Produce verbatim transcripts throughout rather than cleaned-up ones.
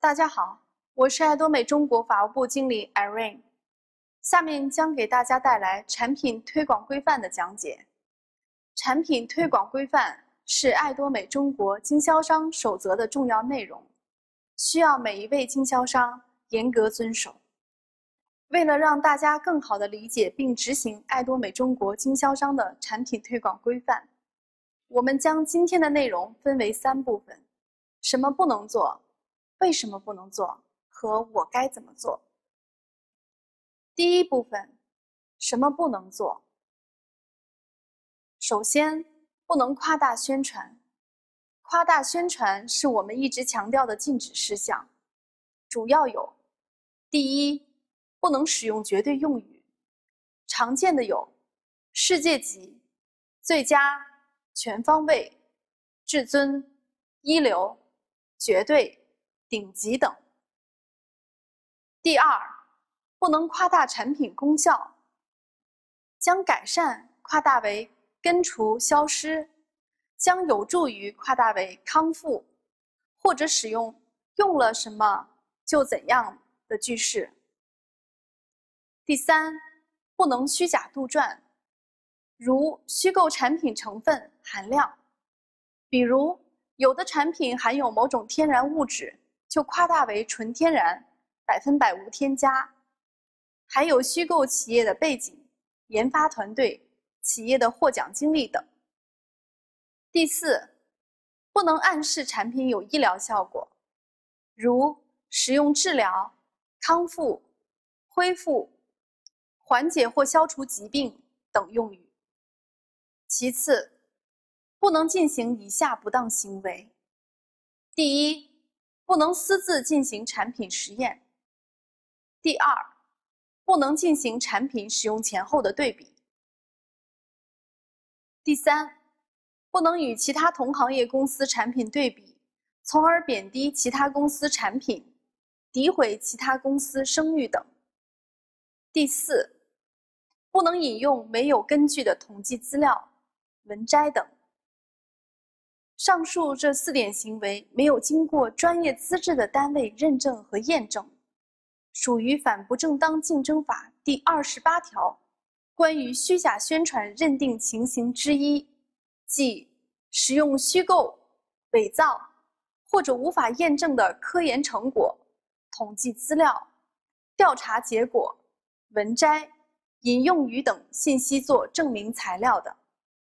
大家好，我是艾多美中国法务部经理 Irene， 下面将给大家带来产品推广规范的讲解。产品推广规范是艾多美中国经销商守则的重要内容，需要每一位经销商严格遵守。为了让大家更好地理解并执行艾多美中国经销商的产品推广规范，我们将今天的内容分为三部分：什么不能做，为什么不能做，和我该怎么做。第一部分，什么不能做？首先，不能夸大宣传。夸大宣传是我们一直强调的禁止事项，主要有：第一，不能使用绝对用语，常见的有世界级、最佳、全方位、至尊、一流、绝对、顶级等。第二，不能夸大产品功效，将改善夸大为根除消失，将有助于夸大为康复，或者使用用了什么就怎样的句式。第三，不能虚假杜撰，如虚构产品成分含量，比如有的产品含有某种天然物质，就夸大为纯天然，百分百无添加，还有虚构企业的背景、研发团队、企业的获奖经历等。第四，不能暗示产品有医疗效果，如使用治疗、康复、恢复、缓解或消除疾病等用语。其次，不能进行以下不当行为：第一，不能私自进行产品实验；第二，不能进行产品使用前后的对比；第三，不能与其他同行业公司产品对比，从而贬低其他公司产品，诋毁其他公司声誉等；第四，不能引用没有根据的统计资料、文摘等。上述这四点行为没有经过专业资质的单位认证和验证，属于反不正当竞争法第二十八条关于虚假宣传认定情形之一，即使用虚构、伪造或者无法验证的科研成果、统计资料、调查结果、文摘、引用语等信息做证明材料的。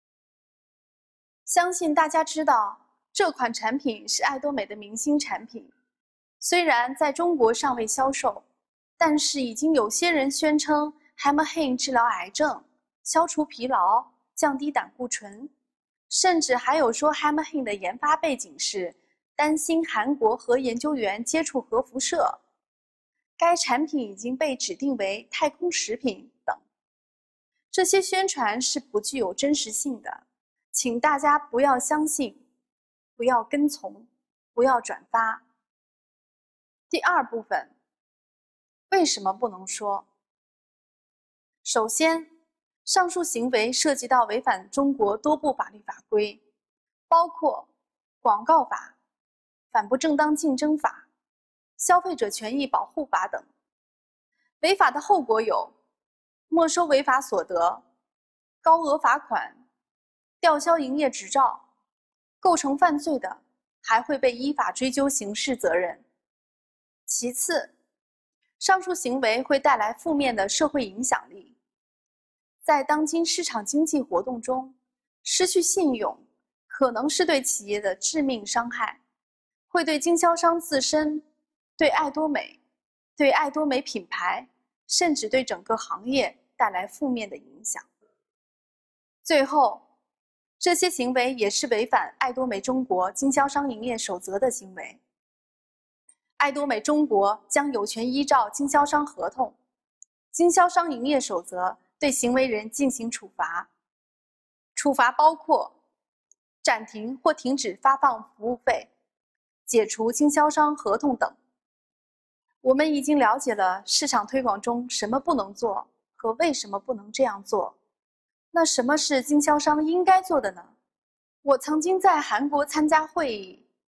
相信大家知道，这款产品是艾多美的明星产品，虽然在中国尚未销售，但是已经有些人宣称 Atomy 治疗癌症、消除疲劳、降低胆固醇，甚至还有说 Atomy 的研发背景是担心韩国核研究员接触核辐射，该产品已经被指定为太空食品等。这些宣传是不具有真实性的，请大家不要相信，不要跟从，不要转发。第二部分，为什么不能说？首先，上述行为涉及到违反中国多部法律法规，包括广告法、反不正当竞争法、消费者权益保护法等。违法的后果有没收违法所得、高额罚款、吊销营业执照，构成犯罪的还会被依法追究刑事责任。其次，上述行为会带来负面的社会影响力，在当今市场经济活动中，失去信用可能是对企业的致命伤害，会对经销商自身、对艾多美、对艾多美品牌，甚至对整个行业带来负面的影响。最后，这些行为也是违反艾多美中国经销商营业守则的行为。艾多美中国将有权依照经销商合同、经销商营业守则对行为人进行处罚，处罚包括暂停或停止发放服务费、解除经销商合同等。我们已经了解了市场推广中什么不能做和为什么不能这样做。那什么是经销商应该做的呢？我曾经在韩国参加会议，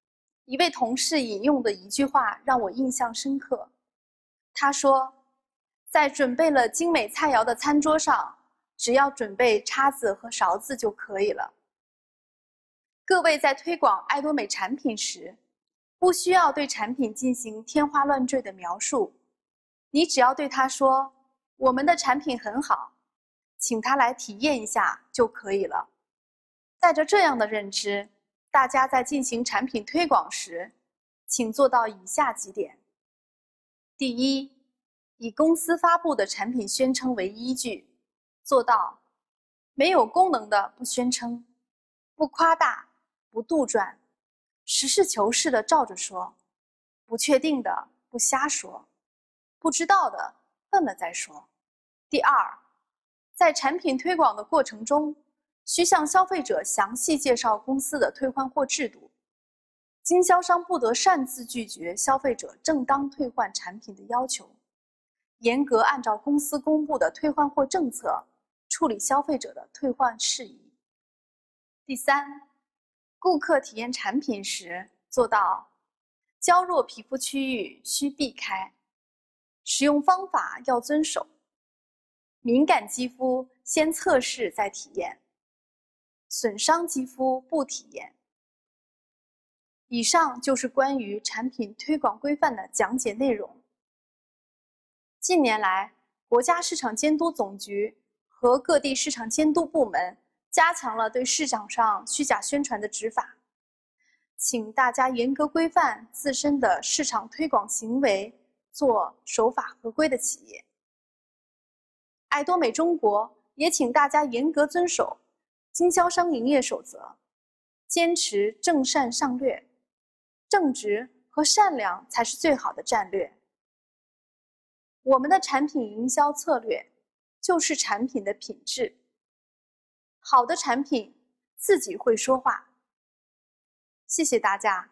一位同事引用的一句话让我印象深刻。他说，在准备了精美菜肴的餐桌上，只要准备叉子和勺子就可以了。各位在推广爱多美产品时，不需要对产品进行天花乱坠的描述，你只要对他说，我们的产品很好，请他来体验一下就可以了。带着这样的认知，大家在进行产品推广时，请做到以下几点。第一，以公司发布的产品宣称为依据，做到没有功能的不宣称，不夸大，不杜撰，实事求是的照着说，不确定的不瞎说，不知道的问了再说。第二，在产品推广的过程中，需向消费者详细介绍公司的退换货制度，经销商不得擅自拒绝消费者正当退换产品的要求，严格按照公司公布的退换货政策处理消费者的退换事宜。第三，顾客体验产品时做到娇弱皮肤区域需避开，使用方法要遵守，敏感肌肤先测试再体验，损伤肌肤不体验。以上就是关于产品推广规范的讲解内容。近年来，国家市场监督总局和各地市场监督部门加强了对市场上虚假宣传的执法，请大家严格规范自身的市场推广行为，做守法合规的企业。爱多美中国也请大家严格遵守经销商营业守则，坚持正善上略，正直和善良才是最好的战略。我们的产品营销策略就是产品的品质，好的产品自己会说话。谢谢大家。